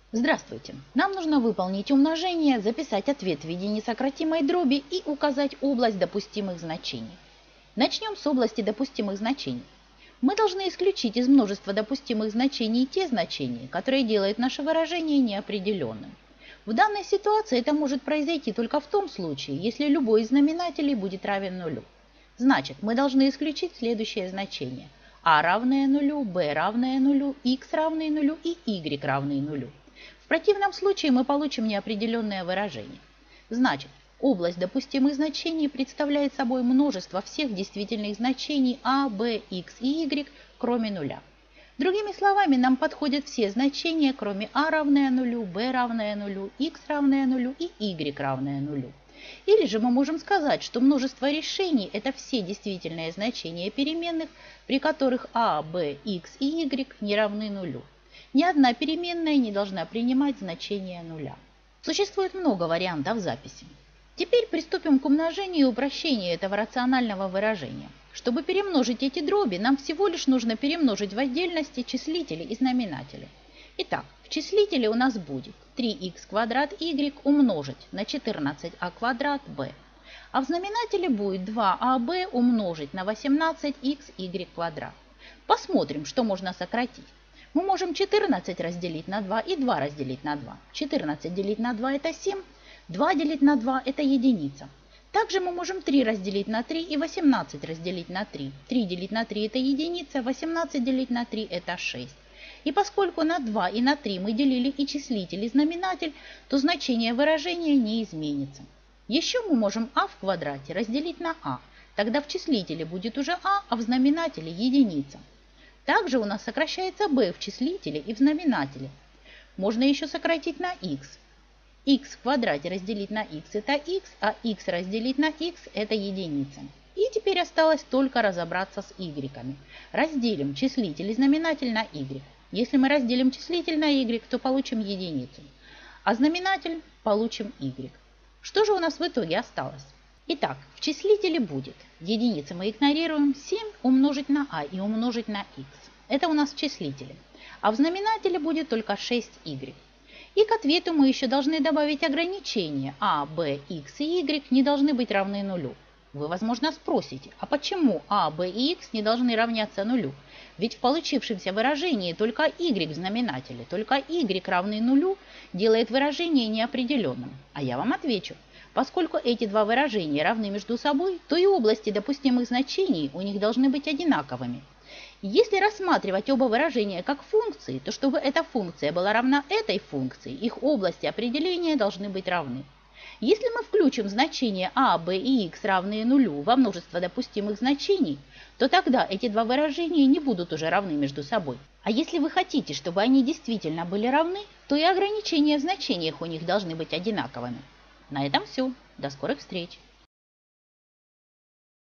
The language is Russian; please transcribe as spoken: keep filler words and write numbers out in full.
Здравствуйте! Нам нужно выполнить умножение, записать ответ в виде несократимой дроби и указать область допустимых значений. Начнем с области допустимых значений. Мы должны исключить из множества допустимых значений те значения, которые делают наше выражение неопределенным. В данной ситуации это может произойти только в том случае, если любой из знаменателей будет равен нулю. Значит, мы должны исключить следующее значение: а равное нулю, b равное нулю, x равное нулю и y равное нулю. В противном случае мы получим неопределенное выражение. Значит, область допустимых значений представляет собой множество всех действительных значений а, b, x и y, кроме нуля. Другими словами, нам подходят все значения, кроме а равное нулю, b равное нулю, x равное нулю и y равное нулю. Или же мы можем сказать, что множество решений – это все действительные значения переменных, при которых а, b, x и y не равны нулю. Ни одна переменная не должна принимать значение нуля. Существует много вариантов записи. Теперь приступим к умножению и упрощению этого рационального выражения. Чтобы перемножить эти дроби, нам всего лишь нужно перемножить в отдельности числители и знаменатели. Итак, в числителе у нас будет три икс квадрат y умножить на четырнадцать а квадрат b, а в знаменателе будет два а b умножить на восемнадцать икс y квадрат. Посмотрим, что можно сократить. Мы можем четырнадцать разделить на два и два разделить на два. четырнадцать делить на два – это семь, два делить на два – это единица. Также мы можем три разделить на три и восемнадцать разделить на три. три делить на три – это единица, восемнадцать делить на три – это шесть. И поскольку на два и на три мы делили и числитель, и знаменатель, то значение выражения не изменится. Еще мы можем а в квадрате разделить на а. Тогда в числителе будет уже а, а в знаменателе единица. Также у нас сокращается b в числителе и в знаменателе. Можно еще сократить на x. X в квадрате разделить на x – это x, а x разделить на x – это единица. И теперь осталось только разобраться с y. Разделим числитель и знаменатель на y. Если мы разделим числитель на y, то получим единицу, а знаменатель получим y. Что же у нас в итоге осталось? Итак, в числителе будет, единицы мы игнорируем, семь умножить на а и умножить на x. Это у нас в числителе. А в знаменателе будет только шесть y. И к ответу мы еще должны добавить ограничение: а, b, x и y не должны быть равны нулю. Вы, возможно, спросите, а почему а, b и x не должны равняться нулю? Ведь в получившемся выражении только y в знаменателе, только y равный нулю делает выражение неопределенным. А я вам отвечу. Поскольку эти два выражения равны между собой, то и области допустимых значений у них должны быть одинаковыми. Если рассматривать оба выражения как функции, то чтобы эта функция была равна этой функции, их области определения должны быть равны. Если мы включим значения а, b и x равные нулю во множество допустимых значений, то тогда эти два выражения не будут уже равны между собой. А если вы хотите, чтобы они действительно были равны, то и ограничения в значениях у них должны быть одинаковыми. На этом все. До скорых встреч!